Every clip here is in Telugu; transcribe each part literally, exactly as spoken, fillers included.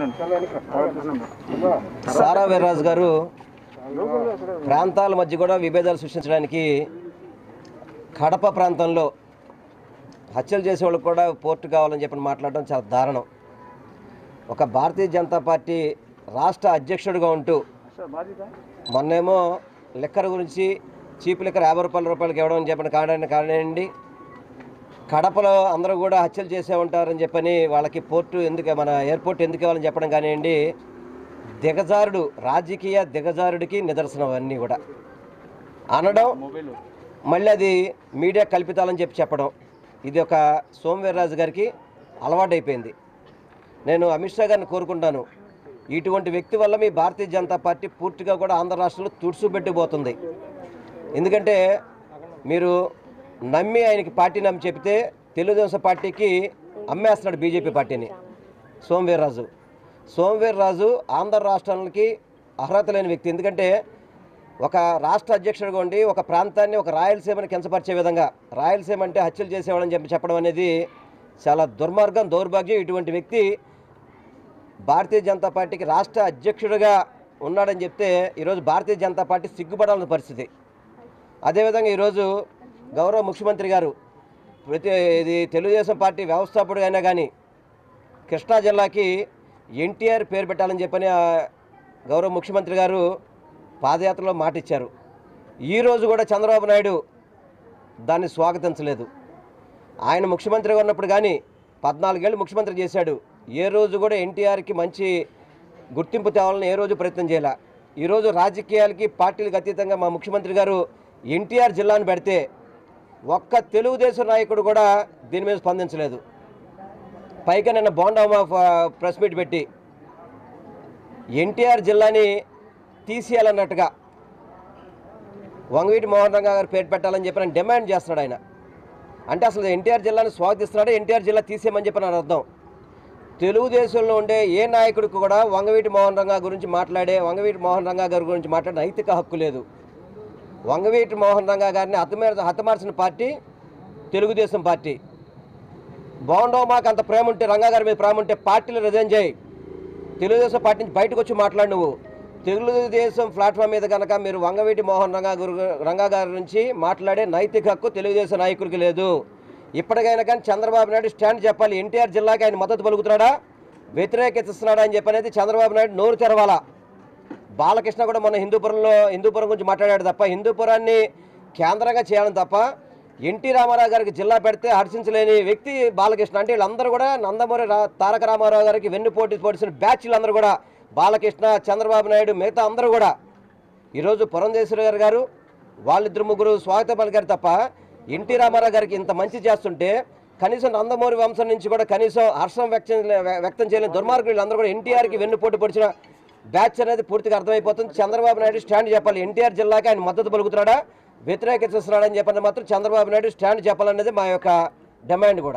సారా వీర్రాజు గారు ప్రాంతాల మధ్య కూడా విభేదాలు సృష్టించడానికి కడప ప్రాంతంలో హత్యలు చేసేవాళ్ళకు కూడా పోర్టు కావాలని చెప్పి మాట్లాడడం చాలా దారుణం. ఒక భారతీయ జనతా పార్టీ రాష్ట్ర అధ్యక్షుడిగా ఉంటూ మొన్నేమో లిక్కర్ గురించి చీప్ లిక్కర్ యాభై రూపాయల రూపాయలకి ఇవ్వడం అని చెప్పిన కారణాన్ని కారణండి కడపలో అందరూ కూడా హత్యలు చేసే ఉంటారని చెప్పని వాళ్ళకి పోర్టు ఎందుకు మన ఎయిర్పోర్ట్ ఎందుకు ఇవ్వాలని చెప్పడం కానివ్వండి, దిగజారుడు రాజకీయ దిగజారుడికి నిదర్శనం అన్నీ కూడా అనడం, మళ్ళీ అది మీడియా కల్పితాలని చెప్పి చెప్పడం, ఇది ఒక సోము వీర్రాజు గారికి అలవాటైపోయింది. నేను అమిత్ షా గారిని కోరుకుంటాను, ఇటువంటి వ్యక్తి వల్ల మీ భారతీయ జనతా పార్టీ పూర్తిగా కూడా ఆంధ్ర రాష్ట్రంలో తుడుచుపెట్టిపోతుంది. ఎందుకంటే మీరు నమ్మి ఆయనకి పార్టీ నమ్మి చెప్తే తెలుగుదేశం పార్టీకి అమ్మేస్తున్నాడు బీజేపీ పార్టీని. సోము వీర్రాజు సోము వీర్రాజు ఆంధ్ర రాష్ట్రానికి అర్హత లేని వ్యక్తి. ఎందుకంటే ఒక రాష్ట్ర అధ్యక్షుడిగా ఉండి ఒక ప్రాంతాన్ని ఒక రాయలసీమని కించపరిచే విధంగా రాయలసీమ అంటే హత్యలు చేసేవాళ్ళని చెప్పి చెప్పడం అనేది చాలా దుర్మార్గం, దౌర్భాగ్యం. ఇటువంటి వ్యక్తి భారతీయ జనతా పార్టీకి రాష్ట్ర అధ్యక్షుడిగా ఉన్నాడని చెప్తే ఈరోజు భారతీయ జనతా పార్టీ సిగ్గుపడాల్సిన పరిస్థితి. అదేవిధంగా ఈరోజు గౌరవ ముఖ్యమంత్రి గారు ప్రతి ఇది తెలుగుదేశం పార్టీ వ్యవస్థాపకుడు అయినా కానీ కృష్ణా జిల్లాకి ఎన్టీఆర్ పేరు పెట్టాలని చెప్పని గౌరవ ముఖ్యమంత్రి గారు పాదయాత్రలో మాట ఇచ్చారు. ఈరోజు కూడా చంద్రబాబు నాయుడు దాన్ని స్వాగతించలేదు. ఆయన ముఖ్యమంత్రిగా ఉన్నప్పుడు కానీ పద్నాలుగేళ్ళు ముఖ్యమంత్రి చేశాడు. ఏ రోజు కూడా ఎన్టీఆర్కి మంచి గుర్తింపు తేవాలని ఏ రోజు ప్రయత్నం చేయాల. ఈరోజు రాజకీయాలకి పార్టీలకు అతీతంగా మా ముఖ్యమంత్రి గారు ఎన్టీఆర్ జిల్లాను పెడితే ఒక్క తెలుగుదేశం నాయకుడు కూడా దీని మీద స్పందించలేదు. పైగా నిన్న బోండామా ప్రెస్ మీట్ పెట్టి ఎన్టీఆర్ జిల్లాని తీసేయాలన్నట్టుగా వంగవీటి మోహన్ రంగా గారు పేరు పెట్టాలని చెప్పి నేను డిమాండ్ చేస్తున్నాడు ఆయన. అంటే అసలు ఎన్టీఆర్ జిల్లాని స్వాగతిస్తున్నాడు, ఎన్టీఆర్ జిల్లా తీసేయమని చెప్పి నాకు అర్థం. తెలుగుదేశంలో ఉండే ఏ నాయకుడికి కూడా వంగవీటి మోహన్ రంగా గురించి మాట్లాడే వంగవీటి మోహన్ రంగా గారి గురించి మాట్లాడే నైతిక హక్కు లేదు. వంగవీటి మోహన్ రంగా గారిని హతమే హతమార్చిన పార్టీ తెలుగుదేశం పార్టీ. బాగుండో మాకు అంత ప్రేమ ఉంటే, రంగా గారి మీద ప్రేమ ఉంటే పార్టీలు రిజైన్ చేయి, తెలుగుదేశం పార్టీ నుంచి బయటకు వచ్చి మాట్లాడు. నువ్వు తెలుగుదేశం ప్లాట్ఫామ్ మీద కనుక మీరు వంగవీటి మోహన్ రంగా గురు రంగా గారి నుంచి మాట్లాడే నైతిక హక్కు తెలుగుదేశం నాయకుడికి లేదు. ఇప్పటికైనా కానీ చంద్రబాబు నాయుడు స్టాండ్ చెప్పాలి. ఎన్టీఆర్ జిల్లాకి ఆయన మద్దతు పలుకుతున్నాడా, వ్యతిరేకిస్తున్నాడా అని చెప్పనేది చంద్రబాబు నాయుడు నోరు తెరవాలా. బాలకృష్ణ కూడా మన హిందూపురంలో హిందూపురం గురించి మాట్లాడాడు తప్ప హిందూపురాన్ని కేంద్రంగా చేయాలని తప్ప ఎన్టీ రామారావు గారికి జిల్లా పెడితే హర్షించలేని వ్యక్తి బాలకృష్ణ. అంటే వీళ్ళందరూ కూడా నందమూరి తారక రామారావు గారికి వెన్నుపోటీ పోటీసిన బ్యాచ్లందరూ కూడా బాలకృష్ణ, చంద్రబాబు నాయుడు, మిగతా అందరూ కూడా ఈరోజు పురంధేశ్వరి గారు గారు వాళ్ళిద్దరు ముగ్గురు స్వాగతం పలికారు తప్ప ఎన్టీ రామారావు గారికి ఇంత మంచి చేస్తుంటే కనీసం నందమూరి వంశం నుంచి కూడా కనీసం హర్షం వ్యక్తం వ్యక్తం చేయలేని దుర్మార్గులు వీళ్ళందరూ కూడా ఎన్టీఆర్కి వెన్నుపోటు పొడిచిన బ్యాచ్ అనేది పూర్తిగా అర్థమైపోతుంది. చంద్రబాబు నాయుడు స్టాండ్ చెప్పాలి. ఎన్టీఆర్ జిల్లాకి ఆయన మద్దతు పలుకుతున్నాడా, వ్యతిరేకిస్తున్నాడని చెప్పిన మాత్రం చంద్రబాబు నాయుడు స్టాండ్ చెప్పాలనేది మా యొక్క డిమాండ్ కూడా.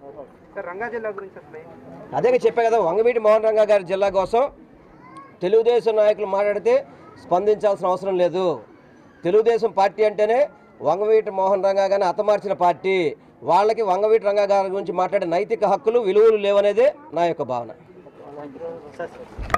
అదే చెప్పే కదా, వంగవీటి మోహన్ రంగా గారి జిల్లా కోసం తెలుగుదేశం నాయకులు మాట్లాడితే స్పందించాల్సిన అవసరం లేదు. తెలుగుదేశం పార్టీ అంటేనే వంగవీటి మోహన్ రంగా గారిని హతమార్చిన పార్టీ. వాళ్ళకి వంగవీటి రంగా గారి గురించి మాట్లాడే నైతిక హక్కులు, విలువలు లేవనేదే నా యొక్క భావన.